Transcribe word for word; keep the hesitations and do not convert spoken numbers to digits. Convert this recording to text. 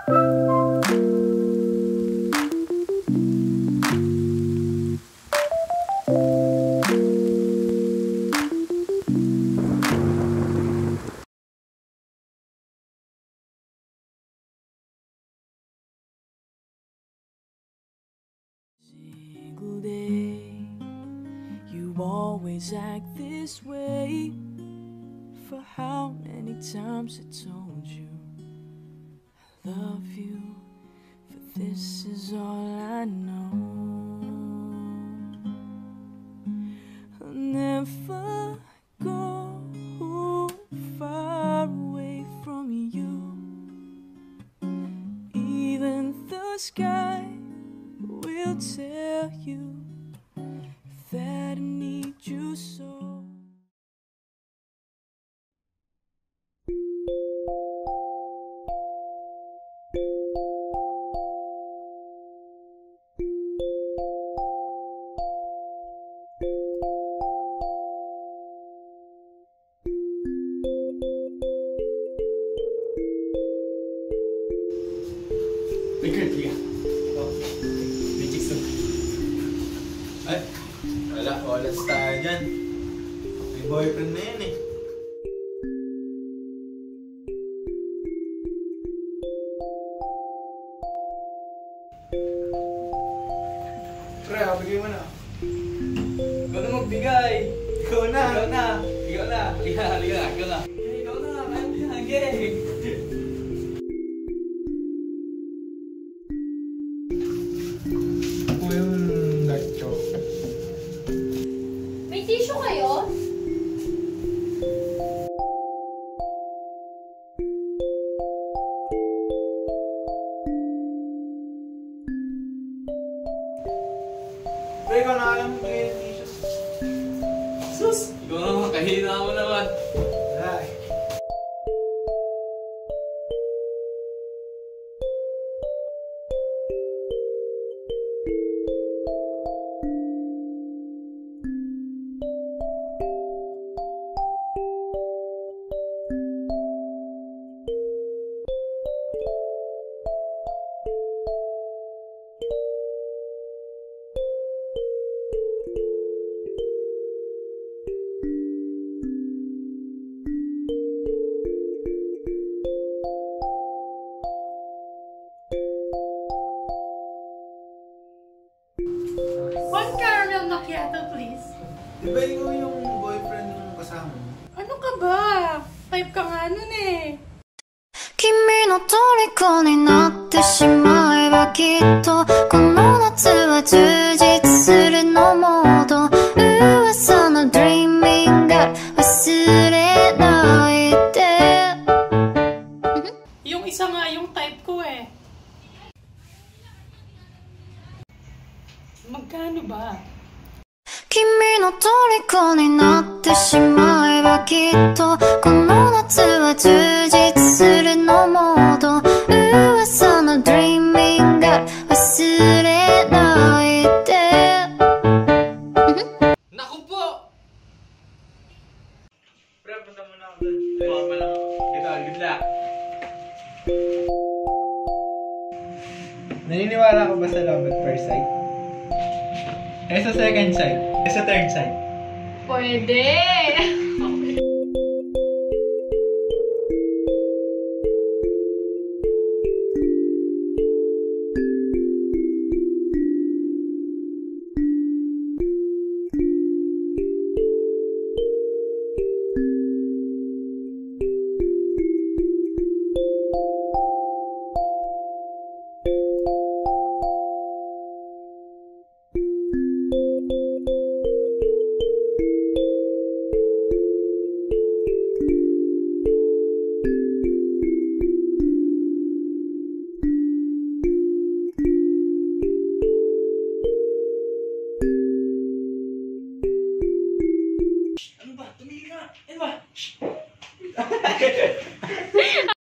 Always act this way. For how many times I told you I love you, for this is all I know. I'll never go far away from you. Even the sky will tell you that I need you so. May girl, liga. Oh, may chicks doon. Ay, wala, wala tayo dyan. May boyfriend na yan eh. Pre, bigay mo na. Ikaw na magbigay. Ikaw na. Ikaw na. Ikaw na. Liga, liga, ikaw na. Ikaw na, kaya Ako yung nacho. May tissue kayo? Pre, ikaw na alam mo bigay yung t-shirt. Sus! Ikaw naman, kahina mo naman. Ay. One caramel macchiato, please. Di ba ikaw yung boyfriend ng kasama mo? Ano ka ba? Type ka nga nun eh. 君の虜になってしまえばきっとこの夏は充実するのモード噂の Dreaming God 忘れないで Yung isa nga yung type ko eh. Magkano ba? 君の虜になってしまえばきっとこの夏は充実するのモード噂の Dreaming God 忘れないで Naku po! Pre, punta muna ako doon. Forma lang ako. Ito, good luck. Naniniwala ka ba sa love at first sight? Eh sa second sight? Eh sa third sight? Pwede! Ano ba? Tumigil ka! Ano ba?